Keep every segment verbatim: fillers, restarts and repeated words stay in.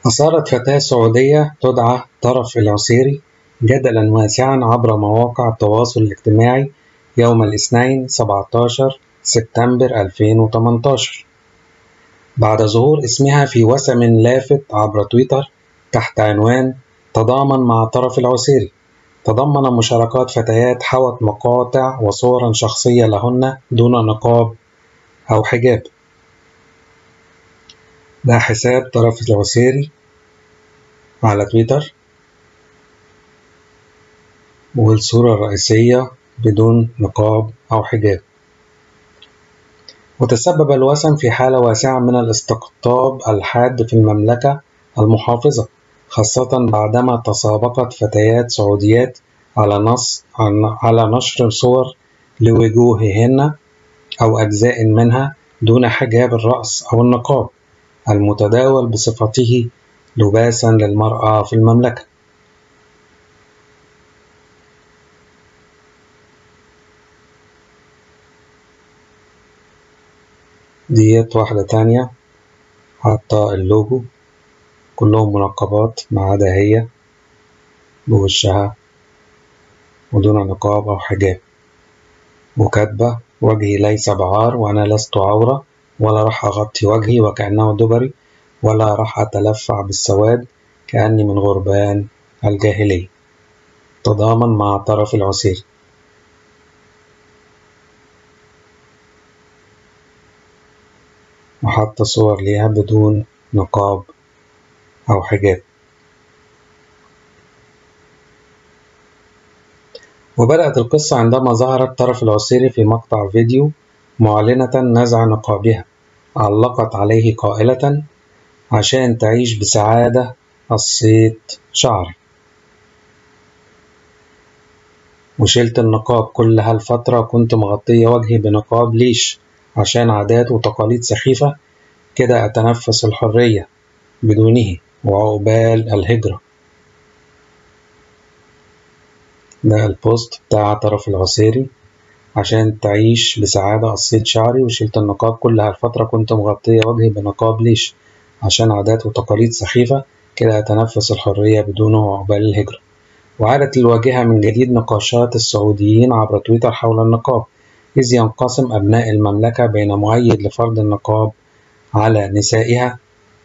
أثارت فتاة سعودية تدعى طرف العسيري جدلا واسعا عبر مواقع التواصل الاجتماعي يوم الاثنين سبعة عشر سبتمبر ألفين وثمانية عشر بعد ظهور اسمها في وسم لافت عبر تويتر تحت عنوان تضامن مع طرف العسيري. تضمن مشاركات فتيات حوت مقاطع وصورا شخصية لهن دون نقاب أو حجاب. ده حساب طرف العسيري على تويتر، والصورة الرئيسية بدون نقاب أو حجاب. وتسبب الوسم في حالة واسعة من الاستقطاب الحاد في المملكة المحافظة، خاصة بعدما تسابقت فتيات سعوديات على نص على نشر صور لوجوههن أو أجزاء منها دون حجاب الرأس أو النقاب المتداول بصفته لباسا للمرأة في المملكة. ديت واحدة تانية حاطة اللوجو كلهم منقبات ما عدا هي بوشها ودون نقاب أو حجاب، وكاتبة وجهي ليس بعار وأنا لست عورة، ولا راح أغطي وجهي وكأنه دبري، ولا راح أتلفع بالسواد كأني من غربان الجاهلية. تضامن مع طرف العسيري. وحط صور ليها بدون نقاب أو حجاب. وبدأت القصة عندما ظهرت طرف العسيري في مقطع فيديو معلنة نزع نقابها، علقت عليه قائلة: عشان تعيش بسعادة قصيت شعري وشلت النقاب كل هالفترة، كنت مغطية وجهي بنقاب ليش عشان عادات وتقاليد سخيفة كده أتنفس الحرية بدونه وعقبال الهجرة. ده البوست بتاع طرف العسيري: عشان تعيش بسعادة قصيت شعري وشلت النقاب كل هالفترة، كنت مغطية وجهي بنقاب ليش عشان عادات وتقاليد سخيفة كده أتنفس الحرية بدونه وعقبال الهجرة. وعادت الواجهة من جديد نقاشات السعوديين عبر تويتر حول النقاب، إذ ينقسم أبناء المملكة بين مؤيد لفرض النقاب على نسائها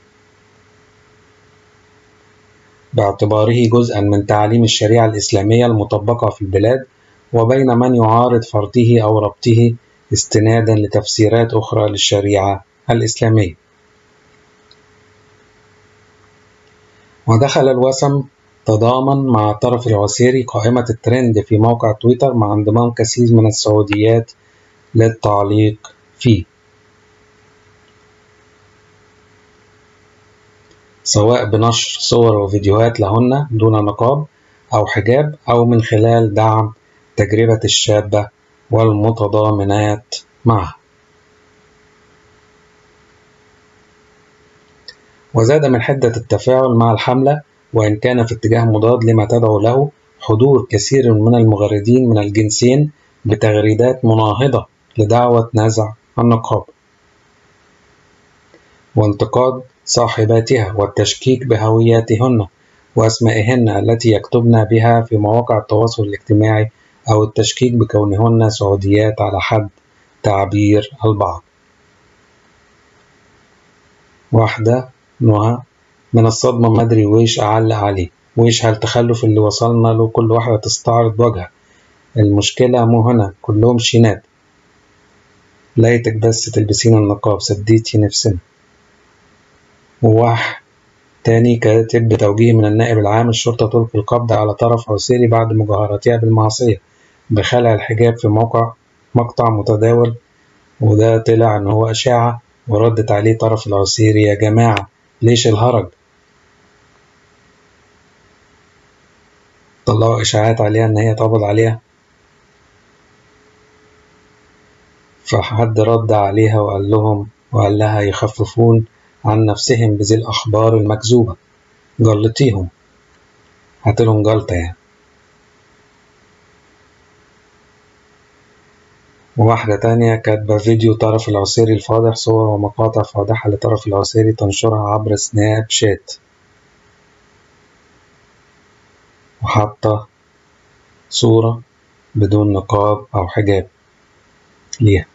باعتباره جزءا من تعاليم الشريعة الإسلامية المطبقة في البلاد، وبين من يعارض فرضه أو ربطه استنادا لتفسيرات أخرى للشريعة الإسلامية. ودخل الوسم تضامن مع طرف العسيري قائمة الترند في موقع تويتر مع انضمام كثير من السعوديات للتعليق فيه، سواء بنشر صور وفيديوهات لهن دون نقاب أو حجاب، أو من خلال دعم تجربة الشابة والمتضامنات معها. وزاد من حدة التفاعل مع الحملة، وإن كان في اتجاه مضاد لما تدعو له، حضور كثير من المغردين من الجنسين بتغريدات مناهضة لدعوة نزع النقاب وانتقاد صاحباتها والتشكيك بهوياتهن وأسمائهن التي يكتبن بها في مواقع التواصل الاجتماعي، أو التشكيك بكونهن سعوديات على حد تعبير البعض. واحدة نهى: من الصدمة ما أدري ويش أعلق عليه، ويش هالتخلف اللي وصلنا له، كل واحدة تستعرض وجهها، المشكلة مو هنا كلهم شينات، ليتك بس تلبسين النقاب سديتي نفسنا. وواحد تاني كاتب بتوجيه من النائب العام: الشرطة تلقي القبض على طرف عسيري بعد مجاهرتها بالمعصية بخلع الحجاب في موقع مقطع متداول. وده طلع إن هو أشاعة، وردت عليه طرف العسيري: يا جماعة ليش الهرج؟ طلعوا إشاعات عليها إن هي اتقبض عليها. فحد رد عليها وقال لهم وقال لها يخففون عن نفسهم بذي الأخبار المكذوبة، جلطيهم، هاتلهم جلطة يعني. وواحدة تانية كاتبة فيديو طرف العسيري الفاضح، صور ومقاطع فاضحة لطرف العسيري تنشرها عبر سناب شات. وحاطة صورة بدون نقاب أو حجاب ليها،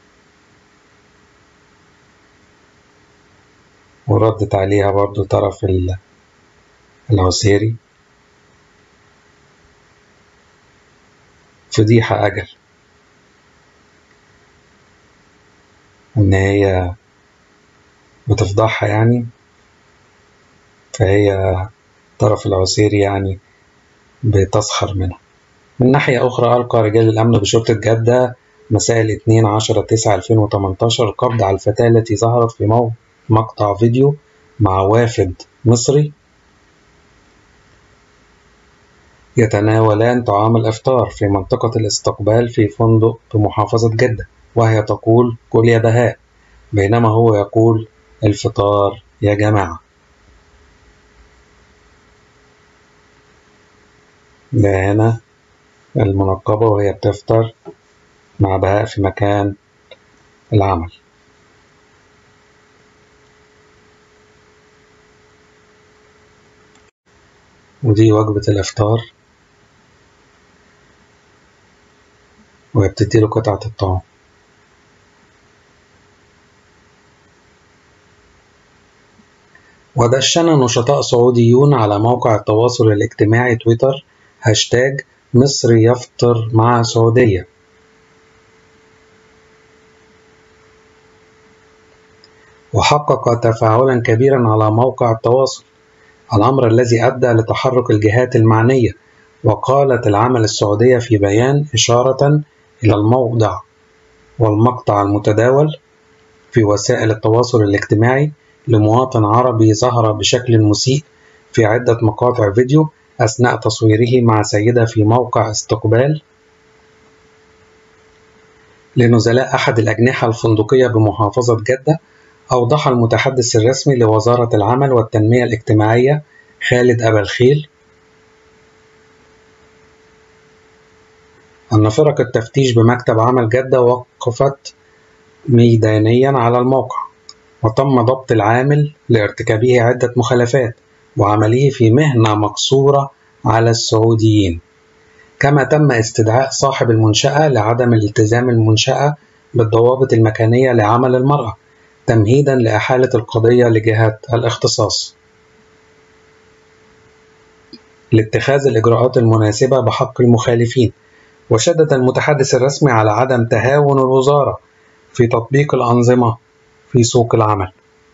وردت عليها برضو طرف العسيري فضيحة أجل، إن هي بتفضحها يعني، فهي طرف العسيري يعني بتسخر منها. من ناحية أخرى، ألقى رجال الأمن بشرطة جدة مساء الاثنين عشرة تسعة ألفين وتمنتاشر القبض على الفتاة التي ظهرت في مقطع فيديو مع وافد مصري يتناولان طعام الإفطار في منطقة الاستقبال في فندق بمحافظة جدة، وهي تقول كل يا بهاء، بينما هو يقول الفطار يا جماعة. ده هنا المنقبة وهي بتفطر مع بهاء في مكان العمل. ودي وجبة الإفطار وهي بتديله قطعة الطعام. ودشن نشطاء سعوديون على موقع التواصل الاجتماعي تويتر هاشتاج مصر يفطر مع سعودية، وحقق تفاعلا كبيرا على موقع التواصل، الأمر الذي أدى لتحرك الجهات المعنية. وقالت العمل السعودية في بيان إشارة إلى الموضع والمقطع المتداول في وسائل التواصل الاجتماعي لمواطن عربي ظهر بشكل مسيء في عدة مقاطع فيديو أثناء تصويره مع سيدة في موقع استقبال لنزلاء أحد الأجنحة الفندقية بمحافظة جدة. أوضح المتحدث الرسمي لوزارة العمل والتنمية الاجتماعية خالد أبا الخيل أن فرق التفتيش بمكتب عمل جدة وقفت ميدانيا على الموقع، وتم ضبط العامل لارتكابه عدة مخالفات وعمله في مهنة مقصورة على السعوديين، كما تم استدعاء صاحب المنشأة لعدم الالتزام المنشأة بالضوابط المكانية لعمل المرأة تمهيدا لإحالة القضية لجهة الاختصاص لاتخاذ الإجراءات المناسبة بحق المخالفين. وشدد المتحدث الرسمي على عدم تهاون الوزارة في تطبيق الأنظمة في سوق العمل،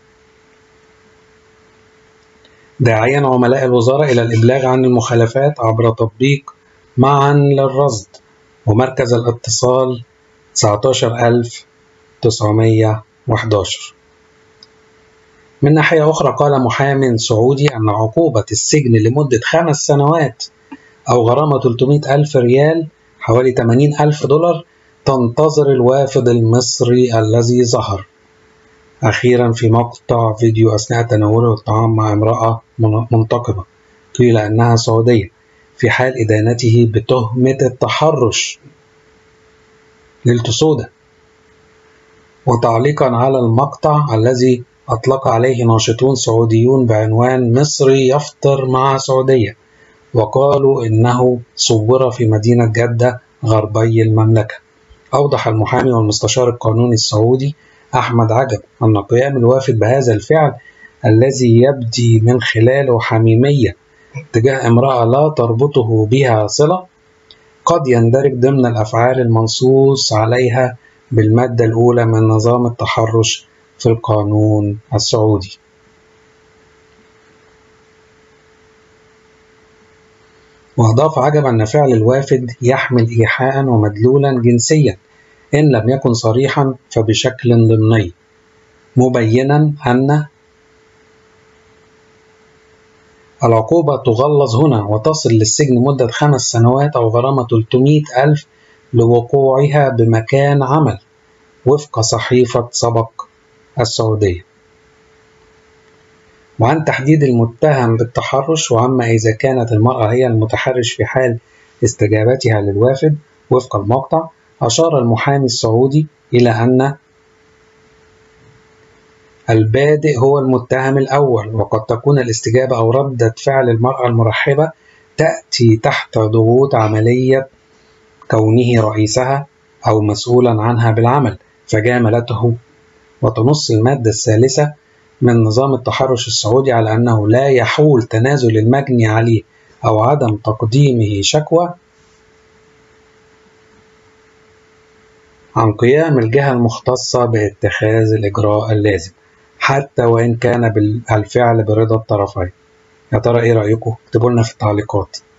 داعيا عملاء الوزارة إلى الإبلاغ عن المخالفات عبر تطبيق معا للرصد ومركز الاتصال تسعة عشر ألف وتسعمائة وأحد عشر. من ناحية أخرى، قال محامٍ سعودي أن عقوبة السجن لمدة خمس سنوات أو غرامة ثلاثمائة ألف ريال حوالي ثمانين ألف دولار تنتظر الوافد المصري الذي ظهر أخيرا في مقطع فيديو أثناء تناوله الطعام مع امرأة منتقبة قيل أنها سعودية في حال إدانته بتهمة التحرش. ليلته سودة. وتعليقا على المقطع الذي أطلق عليه ناشطون سعوديون بعنوان مصري يفطر مع سعودية، وقالوا إنه صور في مدينة جدة غربي المملكة، أوضح المحامي والمستشار القانوني السعودي أحمد عجب أن قيام الوافد بهذا الفعل الذي يبدي من خلاله حميمية تجاه امرأة لا تربطه بها صلة قد يندرج ضمن الأفعال المنصوص عليها بالمادة الأولى من نظام التحرش في القانون السعودي. وأضاف عجب أن فعل الوافد يحمل إيحاء ومدلولا جنسيا إن لم يكن صريحا فبشكل ضمني، مبينا أن العقوبة تغلظ هنا وتصل للسجن مدة خمس سنوات أو غرامة ثلاثمائة ألف لوقوعها بمكان عمل وفق صحيفة سبق السعودية، وعن تحديد المتهم بالتحرش. وأما إذا كانت المرأة هي المتحرش في حال استجابتها للوافد وفق المقطع، أشار المحامي السعودي إلى أن البادئ هو المتهم الأول، وقد تكون الاستجابة أو ردة فعل المرأة المرحبة تأتي تحت ضغوط عملية كونه رئيسها أو مسؤولا عنها بالعمل فجاملته. وتنص المادة الثالثة من نظام التحرش السعودي على أنه لا يحول تنازل المجني عليه أو عدم تقديمه شكوى عن قيام الجهة المختصة باتخاذ الإجراء اللازم حتى وإن كان الفعل برضا الطرفين. يا ترى إيه رأيكم؟ اكتبوا لنا في التعليقات.